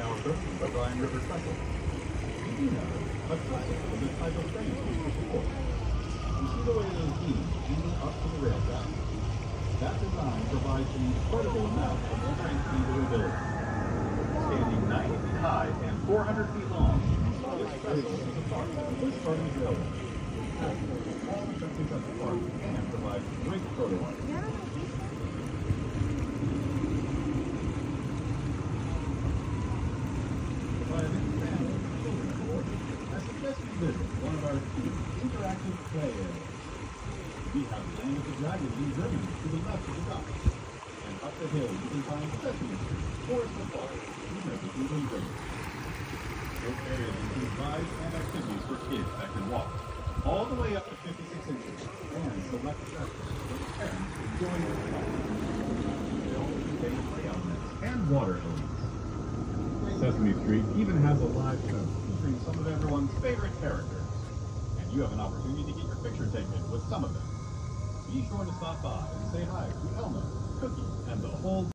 Now approaching the Bryan River Trestle. Casino, a trestle with this type of frame before. You see the way those beams leading up to the rail track? That design provides an incredible amount of strength and durability. Standing 90 feet high and 400 feet long, this trestle is a part of this part of the railroad. All the sections at the park and provides great photo art. Visit one of our key interactive play areas. We have Land of the Dragons in Germany to the left of the dock. And up the hill you can find Sesame Street, Forest of Park, University in Germany. Both areas include rides and activities for kids that can walk, all the way up to 56 inches, and select sections for parents enjoying the fun. They also contain play-out nets and water hoses. Sesame Street even has a live show featuring some of everyone's favorite characters. And you have an opportunity to get your picture taken with some of them. Be sure to stop by and say hi to Elmo, Cookie, and the whole